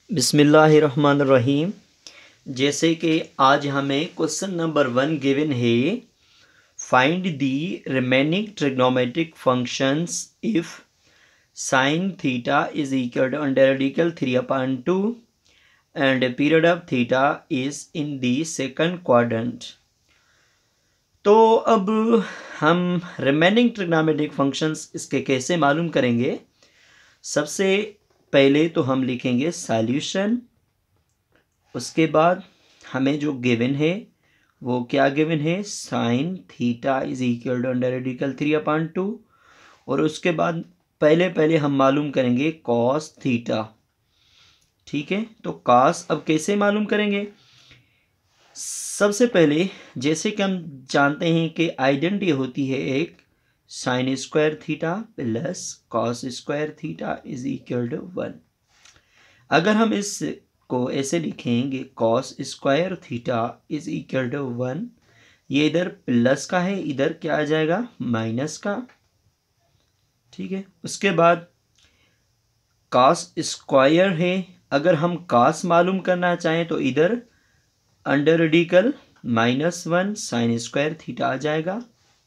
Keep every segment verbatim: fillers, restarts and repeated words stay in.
बिस्मिल्लाहिर्रहमानिर्रहीम। जैसे कि आज हमें क्वेश्चन नंबर वन गिवन है, find the remaining trigonometric functions if sine theta is equal to under radical three upon two and period of theta is in the second quadrant. तो अब हम remaining trigonometric functions इसके कैसे मालूम करेंगे। सबसे पहले तो हम लिखेंगे सॉल्यूशन। उसके बाद हमें जो गिवन है वो क्या गिवन है, sine theta is equal to under radical three upon two. और उसके बाद पहले पहले हम मालूम करेंगे कॉस थीटा। ठीक है, तो कॉस अब कैसे मालूम करेंगे। सबसे पहले जैसे कि हम जानते हैं कि आइडेंटिटी होती है एक sine square theta plus cos square theta is equal to one. अगर हम इस को ऐसे लिखेंगे cos square theta is equal to one, ये इधर प्लस का है, इधर क्या आ जाएगा माइनस का। ठीक है, उसके बाद कॉस स्क्वायर है, अगर हम कॉस मालूम करना चाहें तो इधर under radical minus one sine square theta आ जाएगा।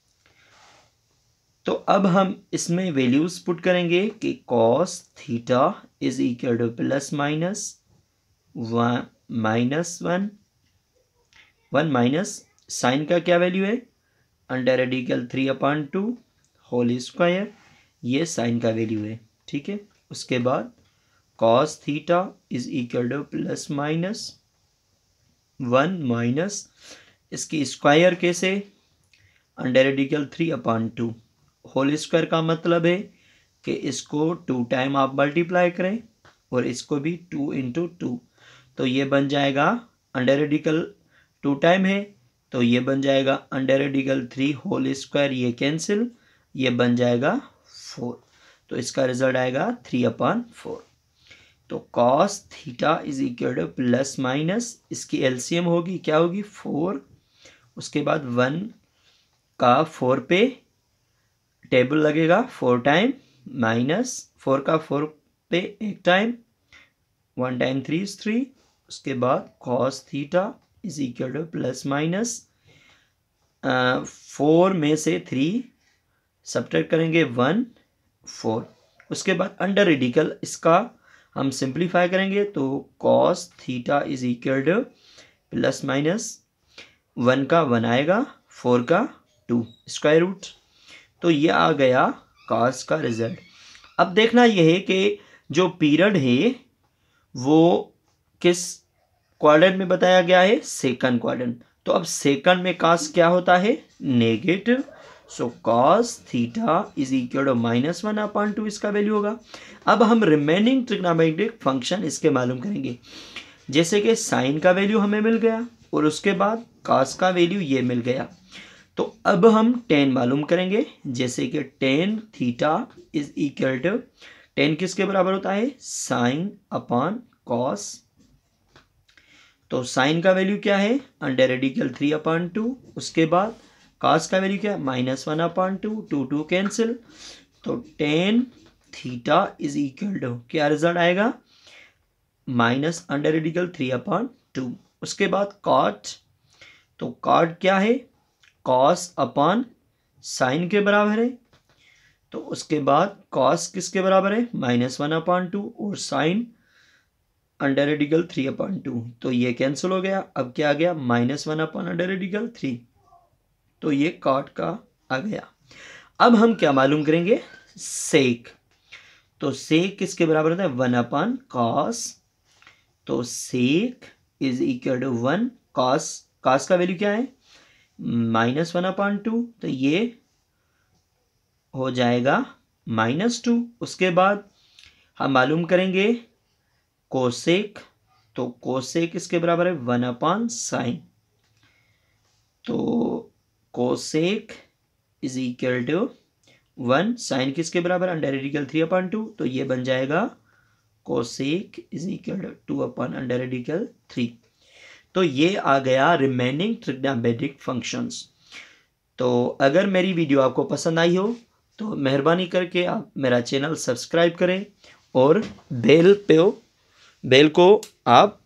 तो अब हम इसमें वैल्यूज पुट करेंगे कि cos theta is equal to plus minus one minus one one minus sine का क्या वैल्यू है under radical three upon two whole square, ये साइन का वैल्यू है। ठीक है, उसके बाद cos theta is equal to plus minus one minus इसकी स्क्वायर कैसे under radical three upon two whole square का मतलब है कि इसको टू टाइम आप मल्टीप्लाई करें और इसको भी टू इंटू टू, तो ये बन जाएगा अंडर रेडिकल टू टाइम है तो ये बन जाएगा under radical three whole square, ये कैंसिल, ये बन जाएगा फोर। तो इसका रिजल्ट आएगा थ्री अपॉन फोर। तो cos theta is equal to plus minus इसकी एलसीएम होगी क्या होगी फोर। उसके बाद वन का फोर पे टेबल लगेगा फोर टाइम माइनस फोर का फोर पे एक time, one time three is three. उसके बाद cos theta is equal to plus minus four में से थ्री सब्ट्रैक्ट करेंगे वन फोर। उसके बाद अंडर रेडिकल इसका हम सिंप्लीफाई करेंगे तो cos theta is equal to plus minus one का वन आएगा, फोर का टू स्क्वायर रूट। तो ये आ गया कॉस का रिजल्ट। अब देखना यह है कि जो पीरियड है वो किस क्वाड्रेंट में बताया गया है, सेकंड क्वाड्रेंट। तो अब सेकंड में कॉस क्या होता है negative, so cos theta is equal to minus one upon two इसका वैल्यू होगा। अब हम रिमेनिंग ट्रिग्नोमेट्रिक फंक्शन इसके मालूम करेंगे। जैसे कि साइन का वैल्यू हमें मिल गया और उसके बाद कॉस का वैल्यू ये मिल गया, तो अब हम टेन मालूम करेंगे। जैसे कि tan theta is equal to tan किसके बराबर होता है साइन अपॉन कॉस। तो साइन का वैल्यू क्या है under radical three upon two. उसके बाद कॉस का वैल्यू क्या है minus one upon two, two two cancel. तो tan theta is equal to क्या रिजल्ट आएगा minus under radical three upon two. उसके बाद कॉट, तो कॉट क्या है कॉस अपॉन साइन के बराबर है। तो उसके बाद कॉस किसके बराबर है माइनस वन अपॉन टू और sine under radical three upon two, तो ये कैंसिल हो गया। अब क्या आ गया minus one upon under radical three, तो ये कॉट का आ गया। अब हम क्या मालूम करेंगे सेक। तो सेक किसके बराबर होता है वन अपॉन कॉस। तो sec is equal to one, cos cos का वैल्यू क्या है माइनस वन अपॉन टू, तो ये हो जाएगा माइनस टू। उसके बाद हम मालूम करेंगे कोसेक। तो कोसेक इसके बराबर है वन अपॉन साइन। तो cosec is equal to one, sine किसके बराबर under radical three upon two, तो ये बन जाएगा cosec is equal to two upon under radical three. तो ये आ गया रिमेनिंग ट्रिग्नोमेट्रिक फंक्शंस। तो अगर मेरी वीडियो आपको पसंद आई हो तो मेहरबानी करके आप मेरा चैनल सब्सक्राइब करें और बेल पे बेल को आप